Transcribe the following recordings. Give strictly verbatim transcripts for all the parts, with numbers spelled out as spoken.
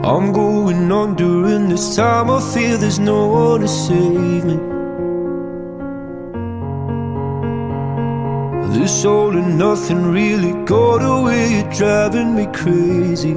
I'm going on during this time. I feel there's no one to save me. This all and nothing really got away, you're driving me crazy.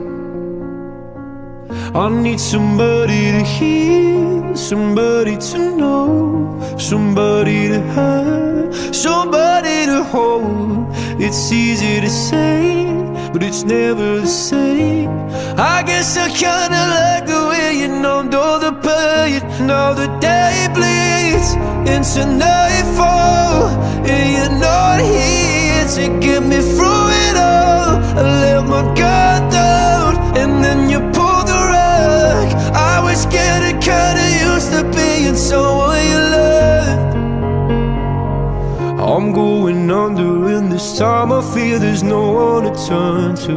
I need somebody to hear, somebody to know, somebody to have, somebody to hold. It's easy to say, but it's never the same. I guess I kinda like the way you numbed all the pain. Now the day bleeds into nightfall, and you're not here to get me through it all. I let my guard down, and then you pulled the rug. I was getting kinda used to being someone you loved. I'm going under, and this time I feel there's no one to turn to.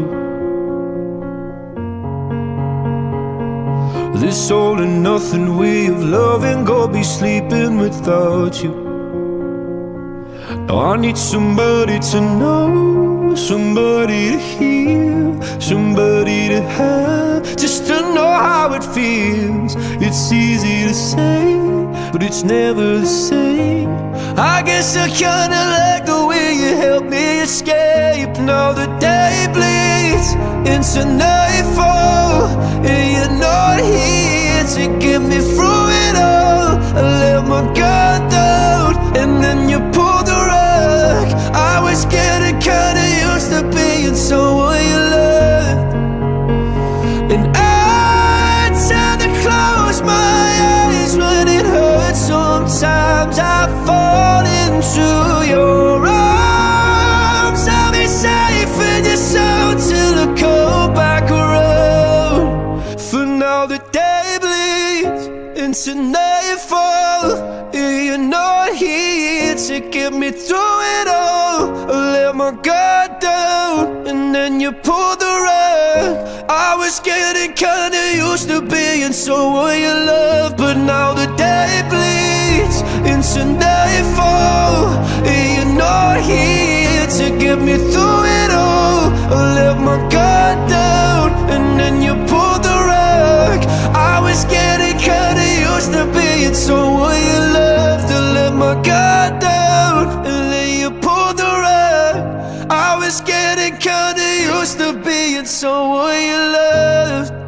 This all and nothing way of loving, go be sleeping without you. Now I need somebody to know, somebody to hear, somebody to have, just to know how it feels. It's easy to say, but it's never the same. I guess I kinda like the way you help me escape. Now the day bleeds into nightfall, and you're not here to get me through it all. I let my guard down, and then you pulled the rug. I was getting kinda used to being someone you loved. And I tend to close my eyes when it hurts. Sometimes I fall into your arms. I'll be safe in your soul till I come back around. For now the day bleeds into nightfall, and you're not here to get me through it all. I let my guard down, and then you pulled the rug. I was getting kinda used to being someone you love, but now the day bleeds into nightfall, and you're not here to get me through it all. I let my guard down, and then you pulled the rug. I was getting kinda used to being someone you loved. I let my guard down, and then you pulled the rug. I was getting kinda used to being someone you loved.